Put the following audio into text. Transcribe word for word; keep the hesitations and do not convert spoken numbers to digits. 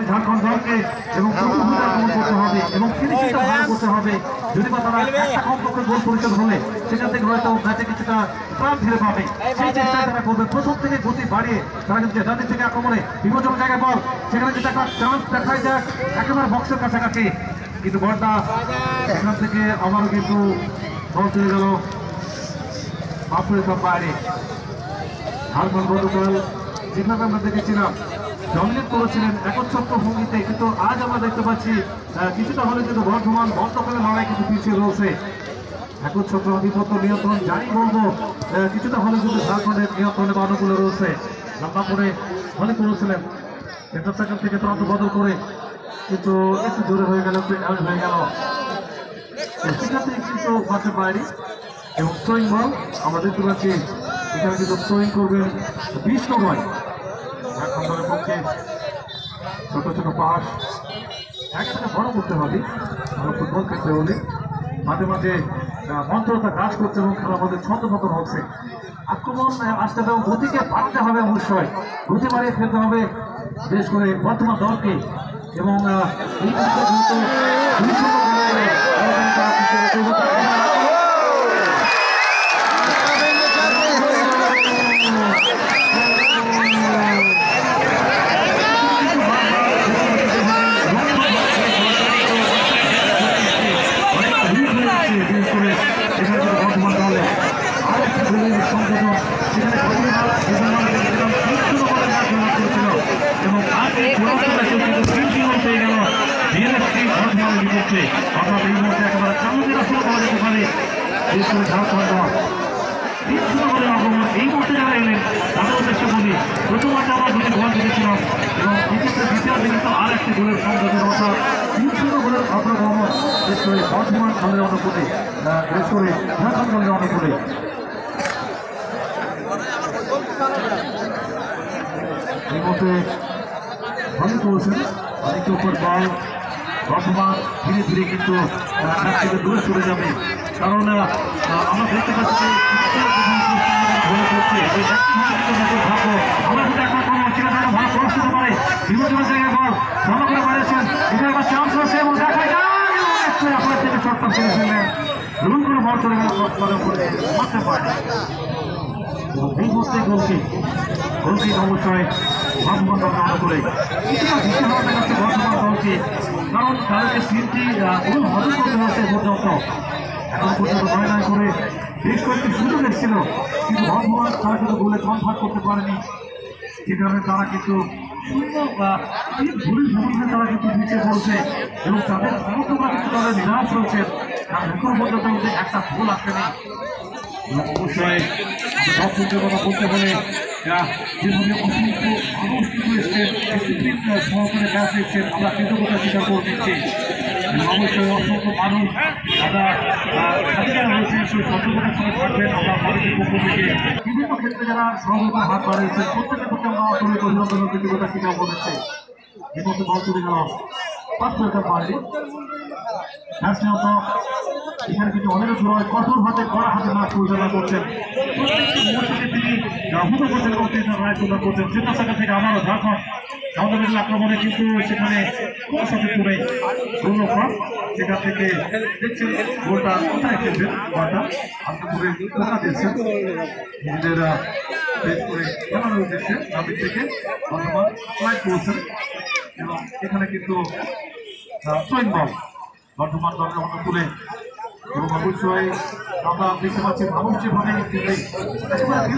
হবে ঝাড়খণ্ড দলকে এবং করতে হবে এবং ফিনিশিংটা ভালো করতে হবে। যদি বা তারা একটা কমপক্ষে গোল পরিশোধ হলে সেখান থেকে হয়তো ম্যাচে কিছুটা প্রাণ ফিরে পাবে, সেই চেষ্টায় তারা করবে। প্রথম থেকে গতি বাড়িয়ে তারা কিন্তু ডান থেকে আক্রমণে বিপজ্জনক জায়গায় বল, সেখানে যদি একটা চান্স দেখায় যাক একেবারে বক্সের কাছাকাছি, কিন্তু বলটা এখান থেকে আবারও কিন্তু বল চলে গেল আফ্রিকার বাইরে। ঝাড়খণ্ড গতকাল যেভাবে আমরা দেখেছিলাম ডমিনেট করেছিলেন একচ্ছত্র ভঙ্গিতে, কিন্তু আজ আমরা দেখতে পাচ্ছি কিছুটা হলে কিন্তু বর্ধমান বল দখলের লড়াই কিন্তু পিছিয়ে রয়েছে। একচ্ছত্র আধিপত্য নিয়ন্ত্রণ যাই বলবো কিছুটা হলে কিন্তু ঝাড়খণ্ডের নিয়ন্ত্রণে বানুকুলে রয়েছে। লম্বা করে ভালো করেছিলেন সেন্টার সার্কেল থেকে প্রান্ত বদল করে, কিন্তু একটু জোরে হয়ে গেল, হয়ে গেল সেখান থেকে কিন্তু মাঠের বাইরে। এবং থ্রোয়িং বল আমরা দেখতে পাচ্ছি এখানে কিন্তু থ্রোয়িং করবেন বিশ নয় ঝাড়খণ্ডের পক্ষে। ছোট ছোট পাস একসাথে বড় করতে হবে ভালো ফুটবল খেলতে হলে। মাঝে মাঝে মন্ত্রতা গ্রাস করছে এবং খেলা আমাদের ছন্দপতন হচ্ছে। আক্রমণ আসতে হবে, গতিকে বাড়তে হবে, অবশ্যই গতি বাড়িয়ে ফেলতে হবে বিশেষ করে বর্তমান দলকে। এবং এই মুহূর্তে যারা এলেন তাদের উদ্দেশ্যে বলি, প্রথমত আমরা দুটি গোল জিতেছিলাম এবং দ্বিতীয় দ্বিতীয় দিন তো আর একটি গোলের সংযোজন অর্থাৎ তিন শূন্য গোলের অগ্রগমন বিশেষ করে বর্ধমান দলের অনুকূলে, বিশেষ করে ঝাড়খণ্ড দলের অনুকূলে। এই মুহূর্তে ভালো করেছেন অনেক উপর বল বর্ধমান ধীরে ধীরে কিন্তু থেকে দূরে সরে যাবে, কারণ আমরা দেখতে পাচ্ছি আমরা যদি একটা কোনো চিরাচরিত ভালো প্রশ্ন হতে পারে বিপজ্জনক জায়গায় বল ভালো করে বাড়িয়েছেন, এখানে একটা চান্স আছে এবং দেখা যায় আপনার থেকে শটটা ছেড়ে ফেললেন, রুল করে বল চলে গেল মারতে পারে। এই মুহূর্তে গোলকি গোলকি অবশ্যই বর্ধমান দল মনে করে কিছুটা ভীষণ হওয়া দেখাচ্ছে বর্ধমান দলকে, কারণ তাদেরকে তিনটি গোল হজম করতে হচ্ছে পর্যন্ত। এখন পর্যন্ত নয় নয় করে বেশ কয়েকটি সুযোগ এসেছিল, কিন্তু বর্ধমান তারা কিন্তু গোলে কনভার্ট করতে পারেনি, যে কারণে তারা কিন্তু শূন্য বা তিন ভুলের ভূমিকা তারা কিন্তু পিছিয়ে পড়ছে এবং তাদের সমর্থকরা কিন্তু তাদের নিরাশ হয়েছে, কারণ এখন পর্যন্ত একটা ভুল আসেনি। অবশ্যই দর্শকদের কথা বলতে হলে যেভাবে অসংখ্য মানুষ কিন্তু এসছেন ডিসিপ্লিন সহকারে ব্যাস দিচ্ছেন, আমরা কৃতজ্ঞতা স্বীকার করে দিচ্ছি। অবশ্যই অসংখ্য মানুষ তারা স্বাধীনতা হয়েছে সেই সতর্কতার সঙ্গে থাকবেন। আমরা ভারতের পক্ষ থেকে বিভিন্ন ক্ষেত্রে যারা সহযোগিতা হাত বাড়িয়েছেন প্রত্যেকের প্রতি আমরা অসংখ্য অভিনন্দন ও কৃতজ্ঞতা স্বীকার করেছে। এই মধ্যে বল চলে গেল পাঁচ ছয়টা পারে ব্যাস নিহত। এখানে কিন্তু অনেক সময় কঠোর হাতে কড়া হাতে মাছ পরিচালনা করছেন, প্রত্যেকটি মুহূর্তে তিনি হুটো করছেন এবং তিনি রায় তুলনা করছেন। চেন্নাই সাইকেল থেকে আমারও ঝাড়খণ্ড আমাদের মিডল আক্রমণে কিন্তু সেখানে কোনো সঠিক নেই, দুর্লভ সেখান থেকে দেখছেন গোলটা কোথায় খেলছেন, গোলটা আপনি করে কোথা দিয়েছেন নিজেরা বেশ করে খেলানোর উদ্দেশ্যে নাবিক থেকে বর্তমান ফ্লাইট করেছেন এবং এখানে কিন্তু থ্রোয়িং বল বর্ধমান দলের অনুকূলে। এবং অবশ্যই আমরা দেখতে পাচ্ছি মানুষ যেভাবে